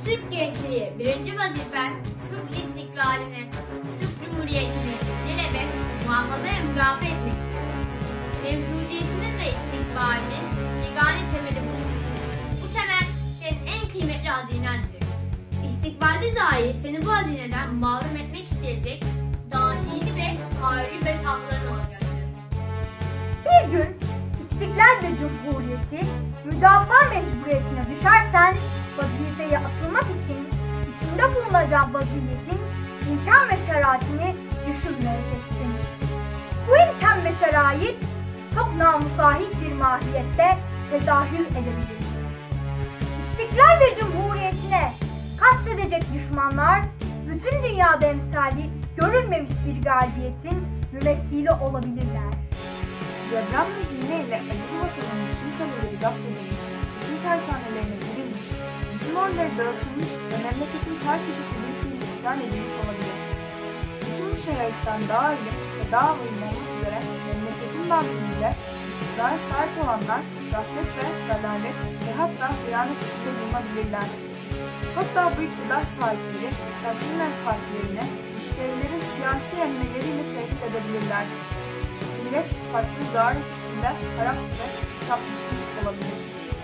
Türk gençliği birinci vazifen Türk istiklalini, Türk Cumhuriyeti'ni ilelebet muhafaza ve müdafaa etmektir. Mevcudiyetinin ve istikbalinin yegane temeli budur. Bu temel senin en kıymetli hazinendir. İstikbalde dahi seni bu hazineden mahrum etmek isteyecek dahili ve harici betapların olacaktır. Bir gün İstiklal ve Cumhuriyeti müdafaa mecburiyetine düşersen vazifeye atılmak için içinde bulunacağın vaziyetin imkan ve şeraitini düşünmeyeceksin. Bu imkan ve şerait çok namusahip bir mahiyette tezahür edebilir. İstiklal ve Cumhuriyetine kastedecek düşmanlar bütün dünyada emsali görülmemiş bir galibiyetin mümessili olabilirler. Deprem ve hileyle aziz vatanın bütün kaleleri zapt edilmiş, bütün tersanelerine girilmiş, bütün orduları dağıtılmış ve memleketin her köşesi bir fiil işgal edilmiş olabilir. Bütün bu şeraitten daha ilim ve daha vahim olmak üzere memleketin dağıtımıyla iktidara sahip olanlar gaflet ve dalalet ve hatta hıyanet içinde bulunabilirler. Hatta bu iktidar sahipleri şahsi menfaatlerini müşterilerin siyasi emmileriyle tehdit edebilirler. Millet farklı zaruret içinde harap ve çapmışmış olabilir.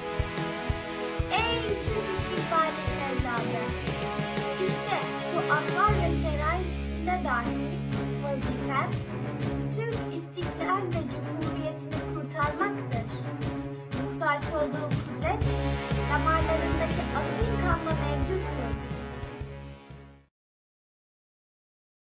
Ey Türk istikbalinin evladı! İşte bu ahval ve şerait içinde dahi vazifen Türk istiklal ve cumhuriyetini kurtarmaktır. Muhtaç olduğu kudret damarlarındaki asil kanla mevcuttur.